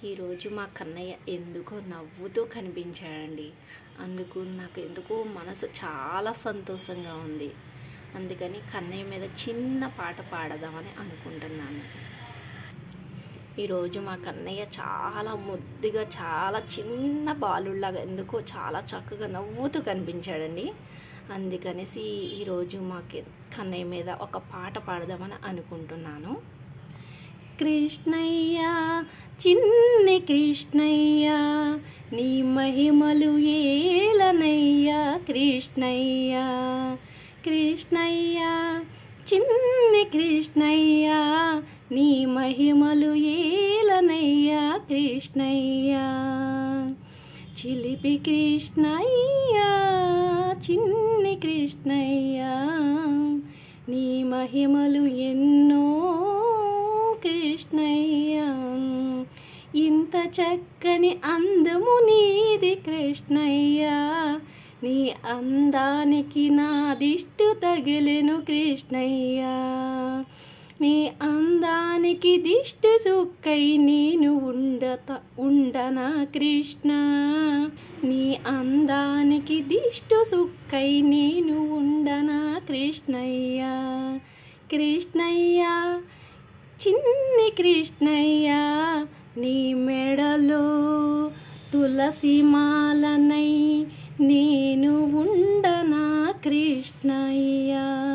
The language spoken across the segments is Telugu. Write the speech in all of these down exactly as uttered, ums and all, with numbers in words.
ఈరోజు మా కన్నయ్య ఎందుకో నవ్వుతూ కనిపించాడండి. అందుకు నాకు ఎందుకో మనసు చాలా సంతోషంగా ఉంది. అందుకని కన్నయ్య మీద చిన్న పాట పాడదామని అనుకుంటున్నాను. ఈరోజు మా కన్నయ్య చాలా ముద్దుగా, చాలా చిన్న బాలుళ్లాగా ఎందుకో చాలా చక్కగా నవ్వుతూ కనిపించాడండి. అందుకనేసి ఈరోజు మా కన్నయ్య మీద ఒక పాట పాడదామని అనుకుంటున్నాను. కృష్ణయ్య చిన్ని కృష్ణయ్య నీ మహిమలు ఏలనయ్య కృష్ణయ్య. కృష్ణయ్య చిన్ని కృష్ణయ్య నీ మహిమలు ఏలనయ్య కృష్ణయ్య. చిలిపి కృష్ణయ్య చిన్ని కృష్ణయ్య నీ మహిమలు ఎన్నో కృష్ణయ్య. ఇంత చక్కని అందము నీది కృష్ణయ్య, నీ అందానికి నా దిష్టు తగిలెను కృష్ణయ్య. నీ అందానికి దిష్టి సుక్కై నేను ఉండత ఉండనా కృష్ణ. నీ అందానికి దిష్టి సుక్కై నేను ఉండనా కృష్ణయ్య. కృష్ణయ్య చిన్ని కృష్ణయ్య నీ మెడలో తులసి మాలనై నేను ఉండనా కృష్ణయ్య.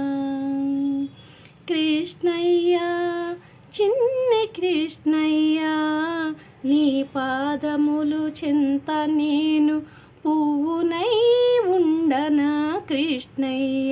కృష్ణయ్య చిన్ని కృష్ణయ్య నీ పాదములు చెంత నేను పువ్వునై ఉండనా కృష్ణయ్య.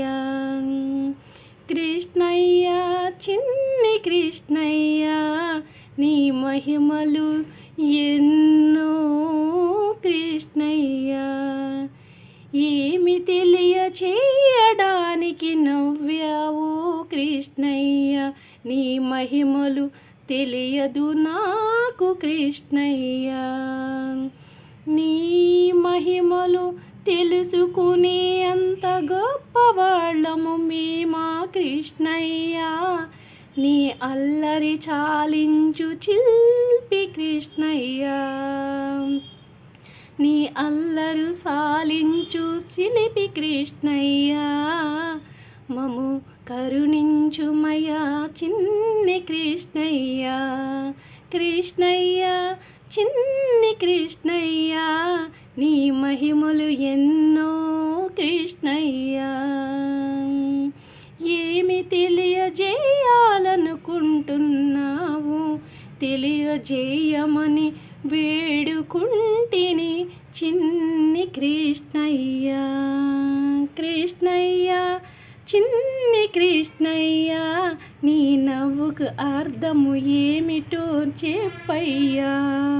కృష్ణయ్య చిన్ని కృష్ణయ్య నీ మహిమలు ఎన్నో కృష్ణయ్య. ఏమి తెలియచేయడానికి నవ్వావు కృష్ణయ్య, నీ మహిమలు తెలియదు నాకు కృష్ణయ్య. నీ మహిమలు తెలుసుకునే అంత గొప్పవాళ్ళము మేమా కృష్ణయ్య. నీ అల్లరి చాలించు చిల్పి కృష్ణయ్య, నీ అల్లరు సాలించు చిలిపి కృష్ణయ్య. మము కరుణించుమయ్యా చిన్ని కృష్ణయ్య. కృష్ణయ్య చిన్ని కృష్ణయ్య నీ మహిమలు ఎన్నో కృష్ణయ్య. ఏమి తెలియజేయాలనుకుంటున్నావు తెలియజేయమని వేడుకుంటిని చిన్ని కృష్ణయ్య. కృష్ణయ్య చిన్ని కృష్ణయ్య నీ నవ్వుకు అర్థము ఏమిటో చెప్పయ్యా.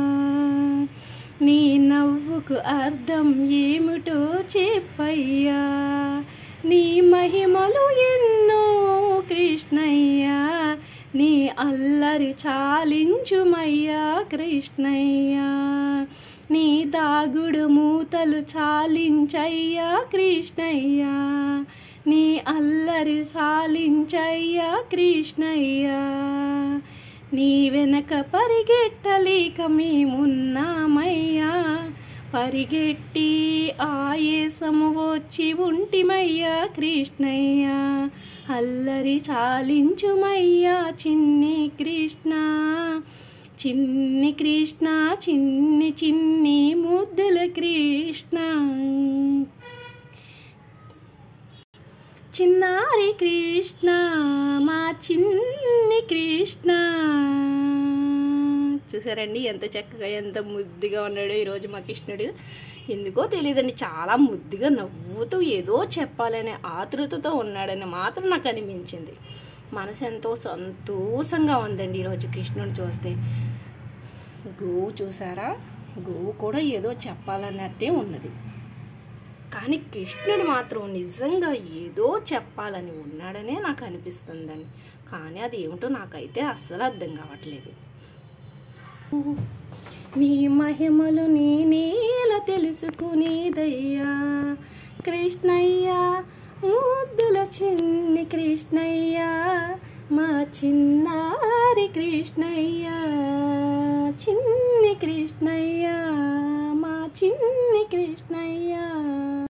నీ నవ్వుకు అర్థం ఏమిటో చెప్పయ్యా. నీ మహిమలు ఎన్నో కృష్ణయ్య, నీ అల్లరి చాలించుమయ్యా కృష్ణయ్య. నీ దాగుడు మూతలు చాలించయ్యా కృష్ణయ్య, నీ అల్లరి చాలించయ్యా కృష్ణయ్య. నీ వెనక పరిగెట్టలేక మేమున్నామయ్యా, పరిగెట్టి ఆయేసము వచ్చి ఉంటిమయ్యా కృష్ణయ్య. అల్లరి చాలించుమయ్యా చిన్ని కృష్ణ. చిన్ని కృష్ణ చిన్ని చిన్ని ముద్దుల కృష్ణ. చిన్నారి కృష్ణ మా చిన్ని కృష్ణ. చూసారండి ఎంత చక్కగా ఎంత ముద్దుగా ఉన్నాడో ఈరోజు మా కృష్ణుడు. ఎందుకో తెలియదండి, చాలా ముద్దుగా నవ్వుతూ ఏదో చెప్పాలనే ఆతృతతో ఉన్నాడని మాత్రం నాకు అనిపించింది. మనసు ఎంతో సంతోషంగా ఉందండి ఈరోజు కృష్ణుని చూస్తే. గోవు చూసారా, గోవు కూడా ఏదో చెప్పాలన్నట్టే ఉన్నది. కానీ కృష్ణుడు మాత్రం నిజంగా ఏదో చెప్పాలని ఉన్నాడనే నాకు అనిపిస్తుందండి. కానీ అది ఏమిటో నాకైతే అస్సలు అర్థం కావట్లేదు. నీ మహిమలు నేనేలా తెలుసుకునేదయ్యా కృష్ణయ్య. ముద్దుల చిన్ని కృష్ణయ్య మా చిన్నారి కృష్ణయ్య చిన్ని కృష్ణయ్య మా చిన్ని కృష్ణయ్య